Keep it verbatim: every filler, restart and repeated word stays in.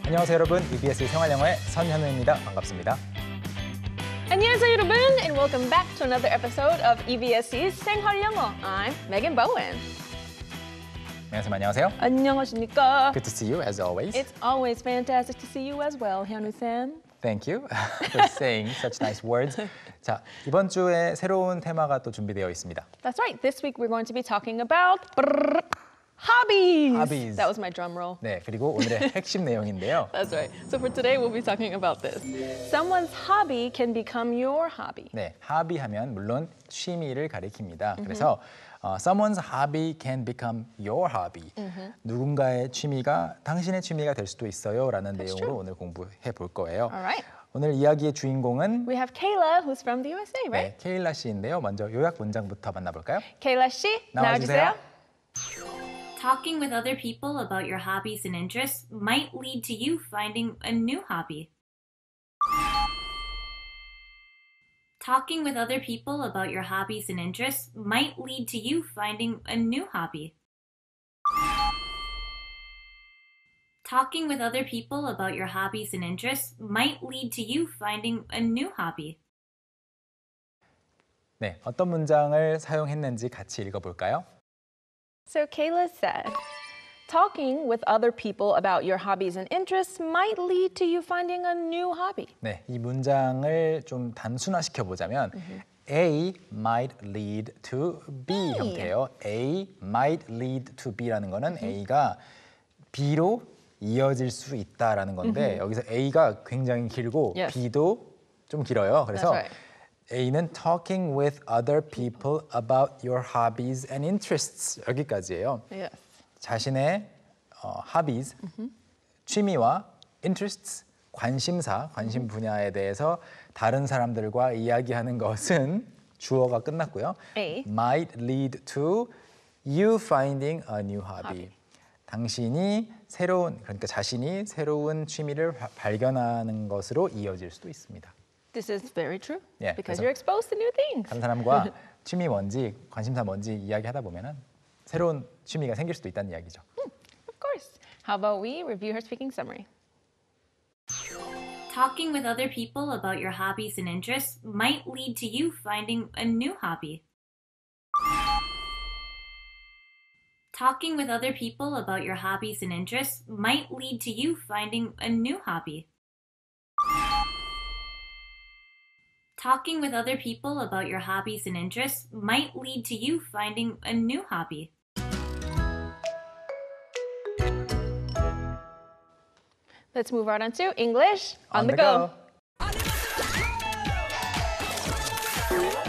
안녕하세요 여러분, 이비에스 생활영어의 선현우입니다. 반갑습니다. 안녕하세요 여러분, and welcome back to another episode of 이비에스's 생활영어. I'm Megan Bowen. 안녕하세요. 안녕하세요. 안녕하십니까? Good to see you as always. It's always fantastic to see you as well, 현우-san. Thank you for saying such nice words. 자, 이번 주에 새로운 테마가 또 준비되어 있습니다. That's right. This week we're going to be talking about brrr, hobbies. Hobbies. That was my drum roll. 네, 그리고 오늘의 핵심 내용인데요. That's right. So for today we'll be talking about this. Someone's hobby can become your hobby. 네, hobby하면 물론 취미를 가리킵니다. 그래서 어, someone's hobby can become your hobby. 누군가의 취미가 당신의 취미가 될 수도 있어요라는 내용으로 true. 오늘 공부해 볼 거예요. Alright. 오늘 이야기의 주인공은 We have Kayla, who's from the U S A, right? 네, 케일라 씨인데요. 먼저 요약 문장부터 만나볼까요? Kayla 씨, 나와주세요. 나와주세요. Talking with other people about your hobbies and interests might lead to you finding a new hobby. Talking with other people about your hobbies and interests might lead to you finding a new hobby. Talking with other people about your hobbies and interests might lead to you finding a new hobby. 네, 어떤 문장을 사용했는지 같이 읽어볼까요? So Kayla said, talking with other people about your hobbies and interests might lead to you finding a new hobby. 네, 이 문장을 좀 단순화시켜 보자면 A might lead to B 형태예요. A might lead to B라는 거는 A가 B로 이어질 수 있다라는 건데 여기서 A가 굉장히 길고 Yes. B도 좀 길어요. 그래서 That's right. A는 talking with other people about your hobbies and interests 여기까지예요. Yes. 자신의 어, hobbies, 취미와 interests, 관심사, 관심 분야에 대해서 다른 사람들과 이야기하는 것은 주어가 끝났고요. A. might lead to you finding a new hobby. hobby. 당신이 새로운, 그러니까 자신이 새로운 취미를 바- 발견하는 것으로 이어질 수도 있습니다. This is very true Yeah, because 그래서- you're exposed to new things. 다른 사람과 취미 뭔지, 관심사 뭔지 이야기하다 보면은 새로운 취미가 생길 수도 있다는 이야기죠. Of course. How about we review her speaking summary? Talking with other people about your hobbies and interests might lead to you finding a new hobby. Talking with other people about your hobbies and interests might lead to you finding a new hobby. Talking with other people about your hobbies and interests might lead to you finding a new hobby. Let's move right on to English on, the, go. go.